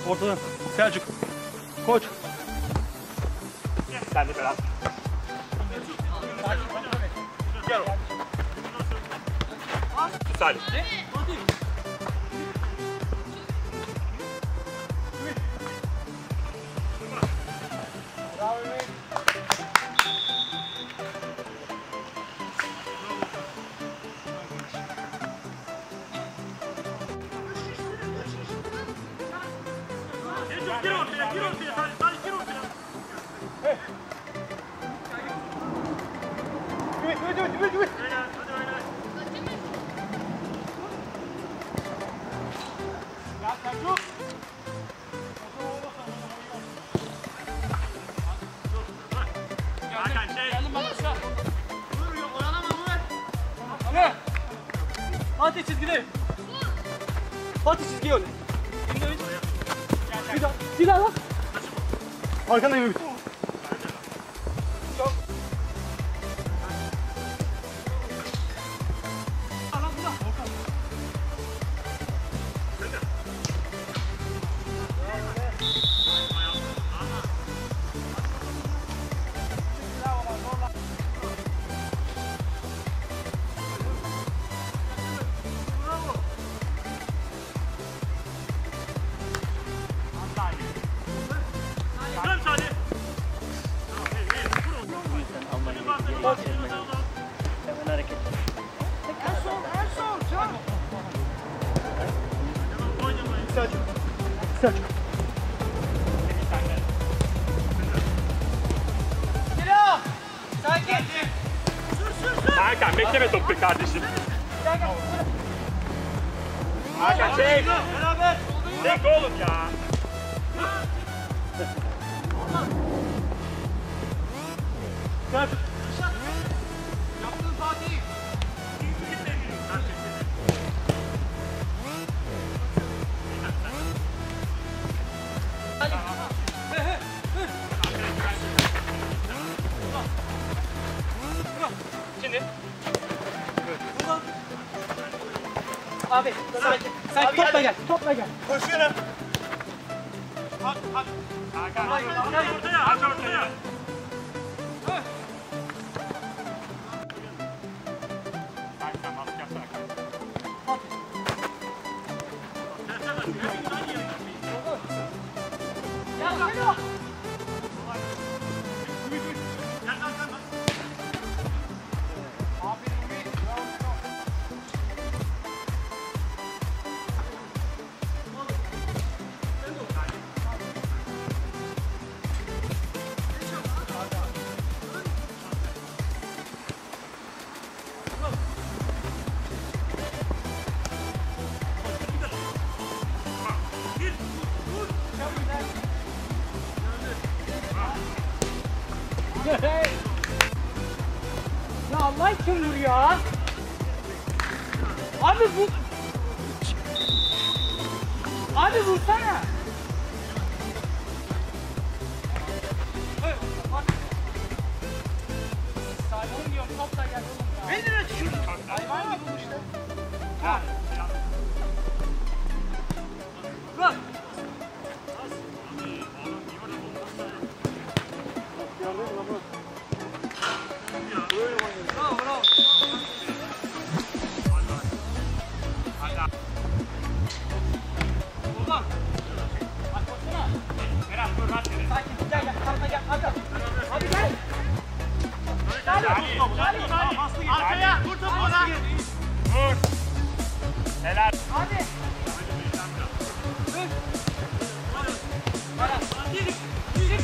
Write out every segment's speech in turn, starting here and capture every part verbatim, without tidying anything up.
Ortadan. Selçuk. Koç. Sen de Berat. Gel oğlum. Salih. Gir ortaya, gir ortaya. Salih, Salih gir ortaya. Ümit, Ümit, Ümit, Ümit, Ümit. Öyle, hadi öyle. Ya Selçuk. Hakan şey. Geldim ben aşağı. Vur, oyalama vur. Hadi. Fatih çizgide. Fatih çizgiye öyle. Bir daha, bir daha lan. Arkandayım Ümit. Dön Salih. Hemen hareket. En son, en son. Can. Selçuk. Selçuk. Geliyor. Sakin. Hakan bekleme topu be kardeşim. Gel gel. Hakan çek. Beraber. Çek oğlum ya. Selçuk. Yaptın Fatih. Şimdi. Abi, sakin. Sen topla gel, topla gel. Koşuyorum. Hak, hak. Hakan. Aç ortaya, aç ortaya. Hakan baskı yapsana. Ya geliyor. Gel arkandan. Gir, vur. Ya Allah için vur ya. Abi bu... Abi vursana. Saygın diyorum, topla gel oğlum ya. Beni de düşürdün. Hayvan gibi bu işte. Ha. Bırak. Bravo, bravo. Oğlum. Bak baksana. Berat dur lan seni. Sakin, gel gel, kalma gel, hadi. Hadi gel. Salih. Salih. Arkaya, vur topu ona. Vur. Helal. Hadi. Dur. Gir, gir.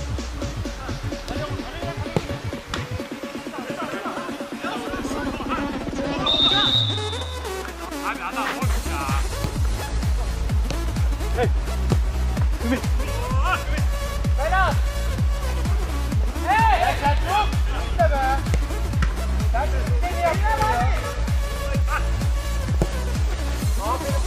Abi adam boş ya. Hey. Ümit. Oh, Ümit. Berat. Hey. Sen yok. İşte be. Sen seni yaptın ya. Aferin.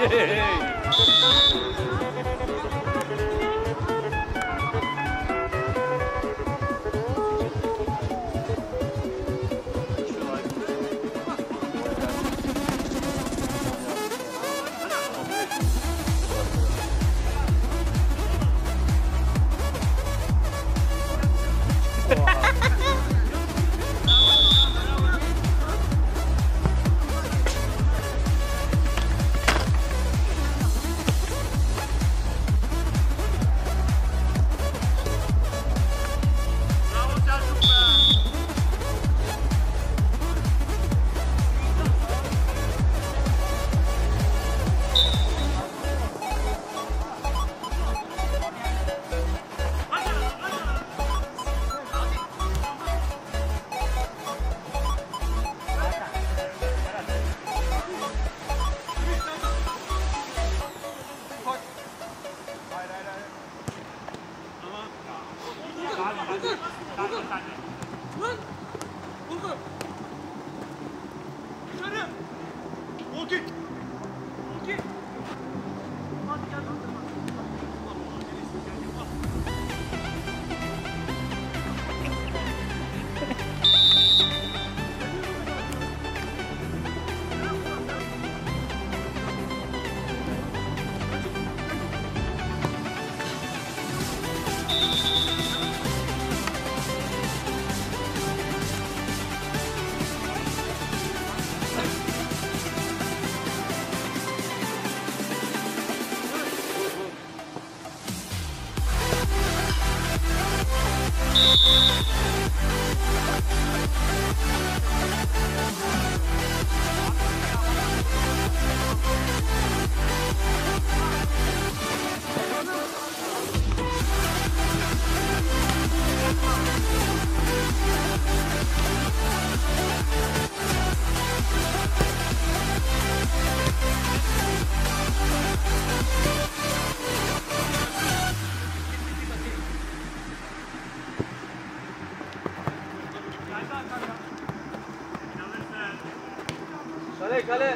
Kale kale.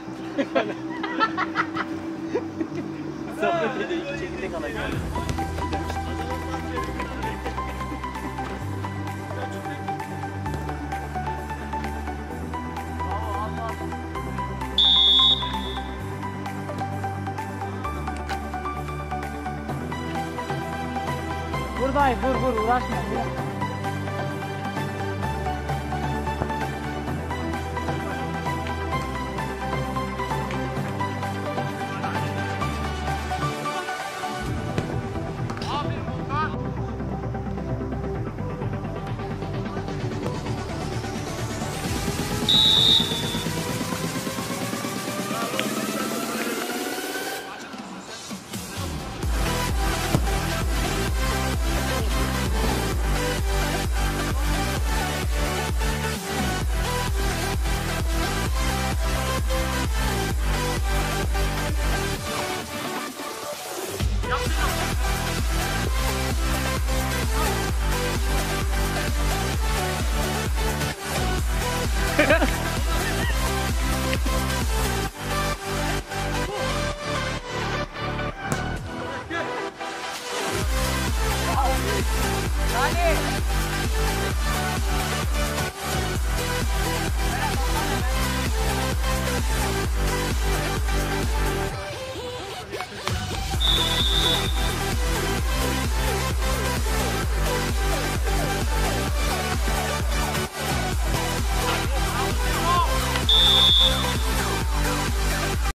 Sohbet ediyor. İki çekirdek alacağım. Buradayım, vur vur uğraşma. Vur.